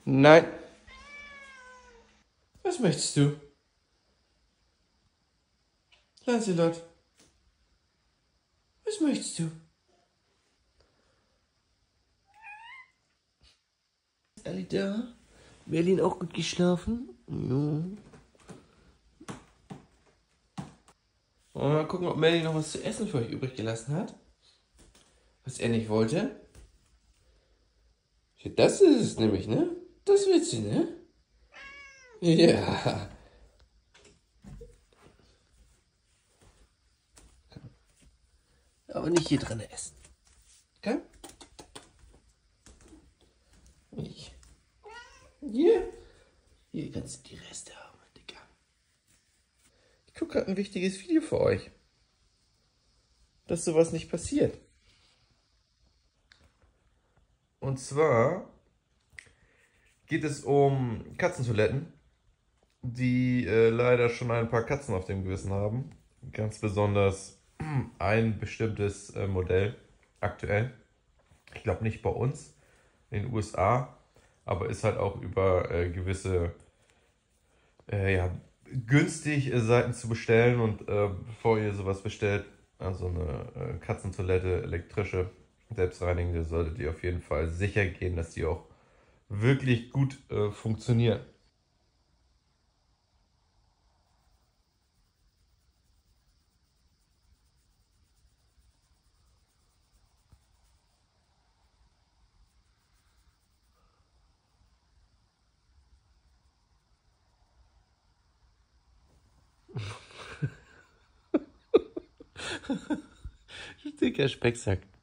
Nein. Was möchtest du? Lancelot. Was möchtest du? Ist alle da? Merlin auch gut geschlafen? Ja. Wollen wir mal gucken, ob Merlin noch was zu essen für euch übrig gelassen hat? Was er nicht wollte? Das ist es nämlich, ne? Das willst du, ne? Ja. Aber nicht hier drin essen. Okay? Nicht. Hier kannst du die Reste haben, Digga. Ich gucke gerade ein wichtiges Video für euch. Dass sowas nicht passiert. Und zwar geht es um Katzentoiletten, die leider schon ein paar Katzen auf dem Gewissen haben. Ganz besonders ein bestimmtes Modell aktuell. Ich glaube nicht bei uns, in den USA, aber ist halt auch über gewisse günstig Seiten zu bestellen. Und bevor ihr sowas bestellt, also eine Katzentoilette, elektrische, selbstreinigende, solltet ihr auf jeden Fall sicher gehen, dass die auch wirklich gut funktionieren. Dicker Specksack.